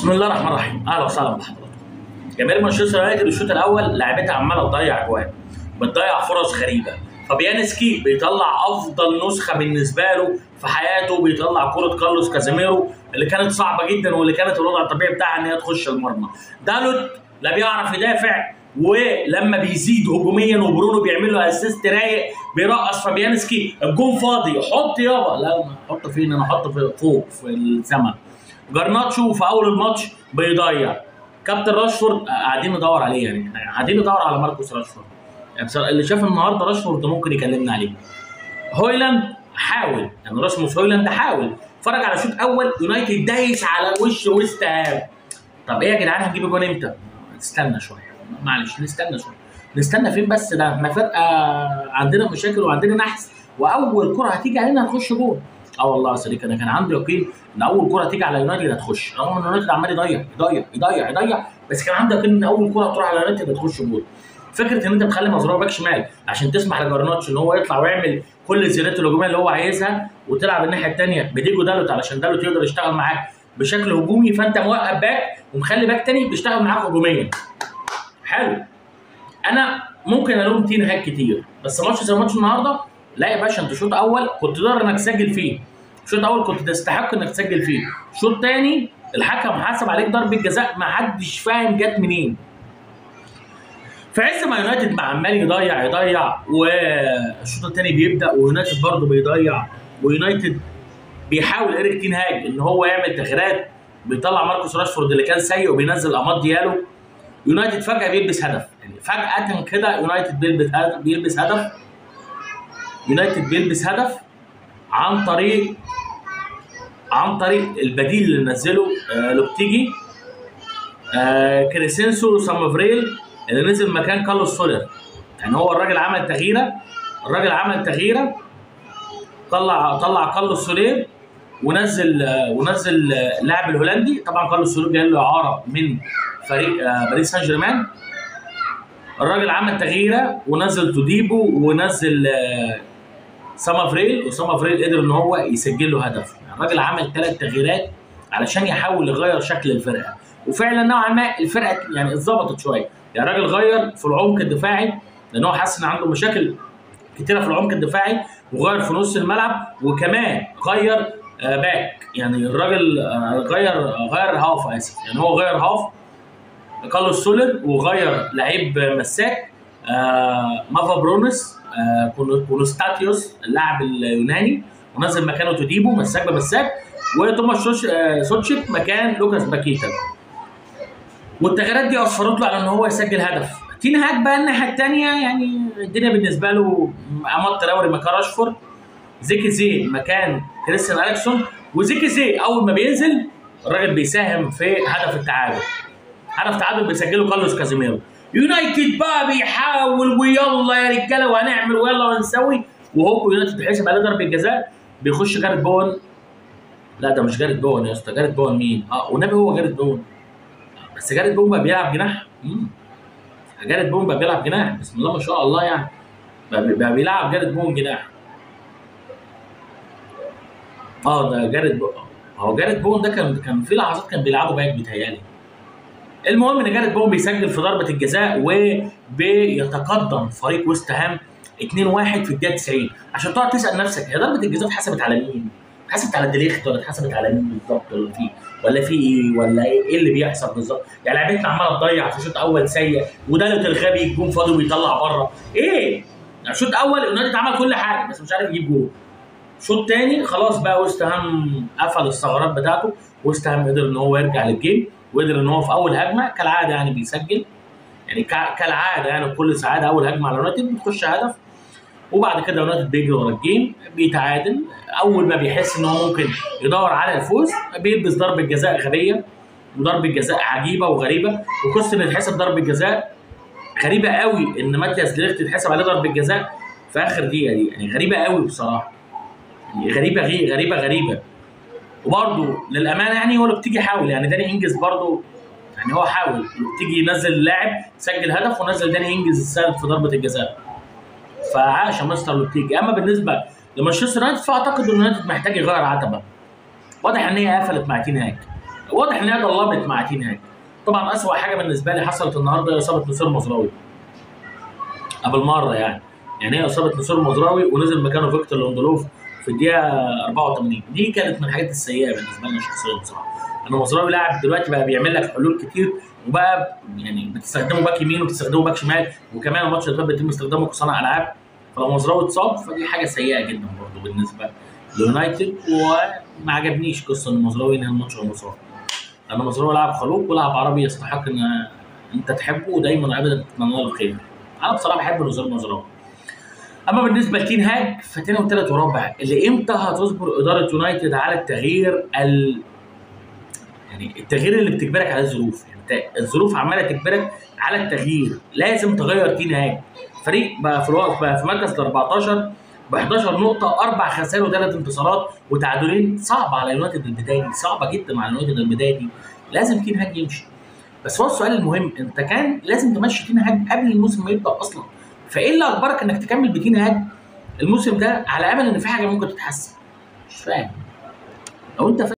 بسم الله الرحمن الرحيم، اهلا وسهلا بحضراتكم. جماهير مانشستر يونايتد الشوط الاول لعبتها عماله تضيع اجوان، بتضيع فرص غريبه، فابيانسكي بيطلع افضل نسخه بالنسبه له في حياته، بيطلع كره كارلوس كازيميرو اللي كانت صعبه جدا واللي كانت الوضع الطبيعي بتاعها ان هي تخش المرمى. دالوت لا بيعرف يدافع، ولما بيزيد هجوميا وبرونو بيعمل له اسيست رايق بيرقص فابيانسكي، الجون فاضي، حط يابا، لا احط فين؟ انا احط فوق في السماء. جرناتشو في اول الماتش بيضيع. كابتن راشفورد قاعدين ندور عليه، يعني قاعدين ندور على ماركوس راشفورد. يعني اللي شاف النهارده راشفورد ممكن يكلمنا عليه. هويلاند حاول، يعني راسموس هويلاند حاول، اتفرج على شوط اول يونايتد دايس على وش ويست هام. طب ايه يا جدعان هنجيب جون امتى؟ نستنى شويه، معلش نستنى شويه. نستنى فين بس؟ ده احنا فرقه عندنا مشاكل وعندنا نحس، واول كره هتيجي علينا هنخش جون. اه والله يا صديقي انا كان عندي يقين ان اول كره تيجي على يونايتد هتخش، رغم ان يونايتد عمال يضيع يضيع يضيع يضيع، بس كان عندي يقين ان اول كره تروح على يونايتد هتخش جول. فكره ان انت تخلي مزرعه باك شمال عشان تسمح لجرناتشو ان هو يطلع ويعمل كل الزيادات الهجوميه اللي هو عايزها، وتلعب الناحيه الثانيه بديجو دالوت علشان دالوت يقدر يشتغل معاك بشكل هجومي، فانت موقف باك ومخلي باك ثاني بيشتغل معاك هجوميا. حلو. انا ممكن الوم تين هاك كتير، بس ماتش زي ماتش النهارده لا يا باشا، انت شوط اول كنت تقدر انك تسجل فيه، شوط اول كنت تستحق انك تسجل فيه، شوط ثاني الحكم حاسب عليك ضربه جزاء ما حدش فاهم جت منين. في عز ما يونايتد عمال يضيع يضيع، والشوط الثاني بيبدا ويونايتد برضه بيضيع، ويونايتد بيحاول ايريك تين هاج ان هو يعمل تغييرات، بيطلع ماركوس راشفورد اللي كان سيء وبينزل اماد ديالو. يونايتد فجاه بيلبس هدف، يعني فجاه كده يونايتد بيلبس هدف. يونايتد بيلبس هدف عن طريق البديل اللي نزله لوبتيجي، كريسينسو سامافريل اللي نزل مكان كارلوس سولر. يعني هو الراجل عمل تغييره، طلع كارلوس سولير ونزل اللاعب الهولندي. طبعا كارلوس سولير جاي له اعاره من فريق باريس سان جيرمان. الراجل عمل تغييره ونزل توديبو ونزل سامافريل، وسامافريل قدر ان هو يسجل له هدف. يعني الراجل عمل 3 تغييرات علشان يحاول يغير شكل الفرقه، وفعلا نوعا ما الفرقه يعني اتظبطت شويه. يعني الراجل غير في العمق الدفاعي لان هو حاسس ان عنده مشاكل كتيره في العمق الدفاعي، وغير في نص الملعب، وكمان غير باك. يعني الراجل غير هاف، اسف، يعني هو غير هاف كارلوس سولر، وغير لعيب مساك مافا برونس كونستاتيوس اللاعب اليوناني، ونزل مكانه توديبو مساك بمساك، وتوماس سوتشيك مكان لوكاس باكيتا. والتغييرات دي اصفرت له على ان هو يسجل هدف. تين هاج بقى الناحيه الثانيه، يعني الدنيا بالنسبه له اماد تراوري مكان راشفورد، زيكي زي مكان كريستيان اليكسون. وزيكي زي اول ما بينزل الراجل بيساهم في هدف التعادل. هدف تعادل بيسجله كارلوس كازيميرو. يونايتد بقى بيحاول ويلا يا رجاله وهنعمل ويلا وهنسوي، وهوب يونايتد بيحسب عليه ضربه جزاء، بيخش جاريت بون. لا ده مش جاريت بون يا اسطى، جاريت بون مين؟ والنبي هو جاريت بون، بس جاريت بون بقى بيلعب جناح. جاريت بون بقى بيلعب جناح، بسم الله ما شاء الله، يعني بقى بيلعب جاريت بون جناح. ده جاريت بون. هو جاريت بون ده كان في لحظات كان بيلعبوا باك بيتهيألي. المهم ان جاريت بون بيسجل في ضربه الجزاء، وبيتقدم فريق ويست هام 2-1 في الدقيقه 90. عشان تقعد تسال نفسك هي ضربه الجزاء اتحسبت على مين؟ اتحسبت على ديليخت ولا اتحسبت على مين بالظبط؟ ولا في ايه؟ ولا ايه اللي بيحصل بالظبط؟ يعني لعبتنا عماله تضيع في شوط اول سيء، ودالت الغبي الجون فاضي وبيطلع بره. ايه؟ يعني شوط اول يونايتد عمل كل حاجه بس مش عارف يجيب جول. شوط ثاني خلاص بقى ويست هام قفل الثغرات بتاعته، ويست هام قدر ان هو يرجع للجيم، وقدر ان هو في اول هجمه كالعاده يعني بيسجل، يعني كالعاده يعني بكل سعاده اول هجمه على يونايتد بتخش هدف، وبعد كده يونايتد بيجري ورا الجيم بيتعادل. اول ما بيحس ان هو ممكن يدور على الفوز بيلبس ضربه جزاء غبيه، وضربه جزاء عجيبه وغريبه، وقصه ان يتحسب ضربه جزاء غريبه قوي ان ماتياس ديليخت يتحسب عليه ضربه جزاء في اخر دقيقه دي، يعني غريبه قوي بصراحه، يعني غريبه. وبرده للامانه يعني هو اللي بتيجي يحاول، يعني داني انجز برده يعني هو حاول تيجي ينزل اللاعب سجل هدف، ونزل داني انجز السبب في ضربه الجزاء، فعاش مستر لوبتيجي. اما بالنسبه لمانشستر يونايتد فاعتقد ان يونايتد محتاج يغير عتبه، واضح ان هي قفلت مع تين هاج، واضح ان هي ضلمت مع تين هاج. طبعا اسوأ حاجه بالنسبه لي حصلت النهارده هي اصابه نصير مزراوي قبل مره يعني هي اصابه نصير مزراوي ونزل مكانه فيكتور لوندولوف في الدقيقه 84. دي كانت من الحاجات السيئه بالنسبه لنا شخصيا بصراحه. ان مزراوي لاعب دلوقتي بقى بيعمل لك حلول كتير، وبقى يعني بتستخدمه باك يمين وبتستخدمه باك شمال، وكمان الماتش اللي فات بيتم استخدامه كصانع العاب. فلو مزراوي اتصاب فدي حاجه سيئه جدا برضه بالنسبه ليونايتد، وما عجبنيش قصه ان مزراوي ينهي الماتش وهو مصاب. لان مزراوي لاعب خلوق ولاعب عربي يستحق ان انت تحبه ودايما وابدا تتمنى له الخير. انا بصراحه بحب نزار مزراوي. اما بالنسبه لتين هاج فتاني وثالث ورابع، اللي امتى هتصبر اداره يونايتد على التغيير يعني التغيير اللي بتجبرك على الظروف، يعني الظروف عماله تجبرك على التغيير، لازم تغير تين هاج. فريق بقى في مركز ال 14 ب 11 نقطه، 4 خسائر و3 انتصارات وتعادلين. صعب على يونايتد البدايه دي، صعبه جدا على يونايتد البدايه دي. لازم تين هاج يمشي. بس هو السؤال المهم، انت كان لازم تمشي تين هاج قبل الموسم ما يبدا اصلا، فايه اللي اجبرك انك تكمل بتين هاج الموسم ده على امل ان في حاجه ممكن تتحسن؟ مش فاهم. لو انت